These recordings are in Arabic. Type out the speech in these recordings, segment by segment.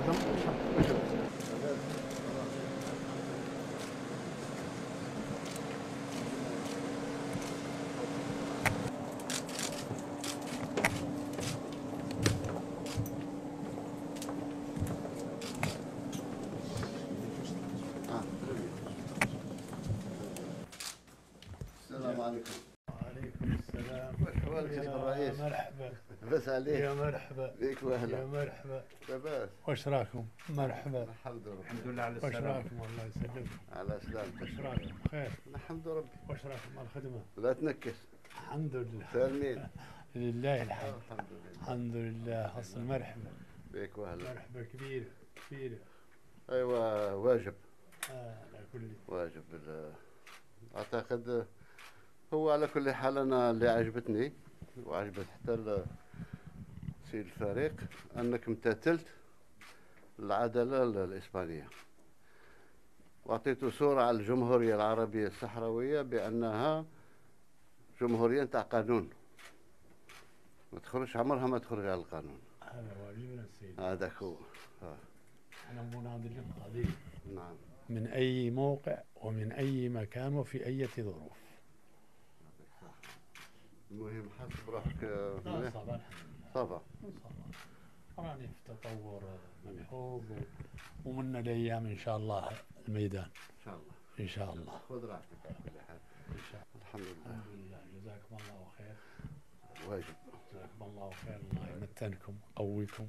السلام عليكم. وعليكم السلام. أحوالك يا الرئيس؟ مرحبا. بس عليك. يا مرحبا بيك واهلا. يا مرحبا. لاباس؟ واش راكم؟ مرحبا. الحمد لله. الحمد لله على واش السلامة. راكم؟ الله يسلمكم. على سلامتك. واش راكم؟ بخير. الحمد لله. واش راكم على الخدمة؟ لا تنكس. الحمد لله. سالمين. لله الحمد. الحمد لله. الحمد لله. حصل مرحبا. بيك واهلا. مرحبا كبير كبير. ايوه واجب. على كل. واجب اعتقد هو على كل حال انا اللي عجبتني وعجبت حتى سيد الفريق انك امتثلت العدالة الإسبانية واعطيتوا صورة على الجمهورية العربية الصحراوية بأنها جمهورية نتاع قانون، ما تخرج عمرها ما تخرج على القانون. هذا واجبنا السيد. هذاك هو. احنا مناضلين قضية. نعم. من أي موقع ومن أي مكان وفي أي ظروف. المهم حسب روحك. لا صباح. صباح. راني في تطور ملحوظ ومن الأيام إن شاء الله الميدان. إن شاء الله. إن شاء الله. خذ راحتك على كل حال. إن شاء الله. الحمد لله. الحمد لله. جزاكم الله خير. واجب. جزاكم الله خير. الله يمتنكم يقويكم.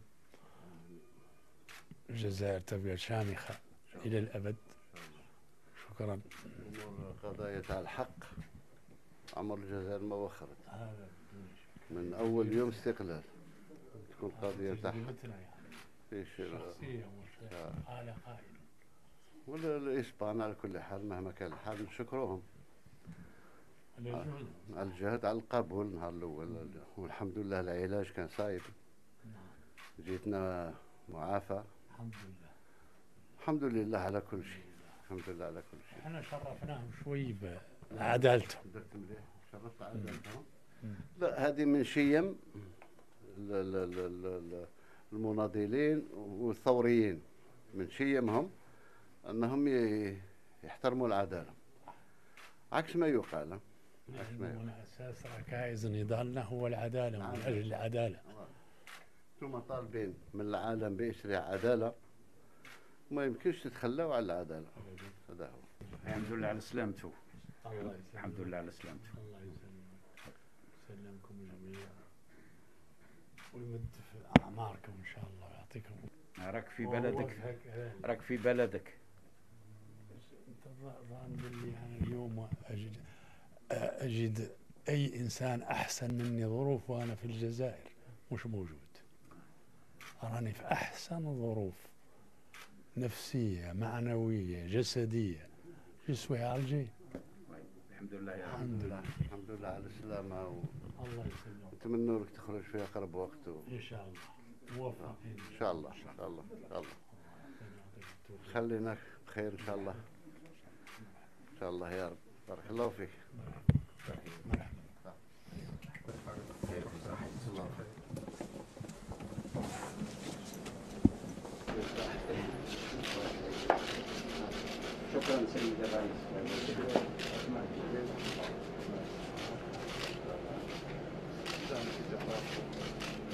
الجزائر تبقى شامخة إلى الأبد. شكرا. أمور قضايا تاع الحق عمر الجزائر ما وخرت من أول يوم استقلال تكون قضية تاع حق. في شخصية مش حالة قائلة. ولا الإسبان على كل حال مهما كان الحال نشكروهم على الجهد على القبول النهار الأول، والحمد لله العلاج كان صايب. جيتنا معافى. الحمد لله. الحمد لله على كل شيء. الحمد لله على كل شيء. احنا شرفناهم شوي بعدالتهم. درت مليح. شرفت عدالتهم. لا هذه من شيم المناضلين والثوريين، من شيمهم أنهم يحترموا العدالة عكس ما يقال. من أساس ركائز نضالنا هو العدالة. من أجل العدالة. ثم طالبين من العالم بإسراع عدالة، ما يمكنش تتخلوا على العدالة. هذا هو. الحمد لله على سلامته. الله يسلمك. الحمد لله على سلامته. الله يسلمك. يسلمكم جميعا ويمد في أعماركم إن شاء الله ويعطيكم. راك في بلدك. راك في بلدك. ظن باللي أنا اليوم أجد أي إنسان أحسن مني ظروف وأنا في الجزائر مش موجود. أراني في أحسن ظروف نفسية معنوية جسدية. جسوي عالجي. الحمد لله يا رب. الحمد لله. الحمد لله على السلامة. الله يسلمك. نتمنى لك تخرج في أقرب وقت. إن شاء الله. موفقين. إن شاء الله. إن شاء الله. إن شاء الله. خلينا بخير إن شاء الله. إن شاء الله يا رب. بارك الله فيك. شكرا سيد الرئيس.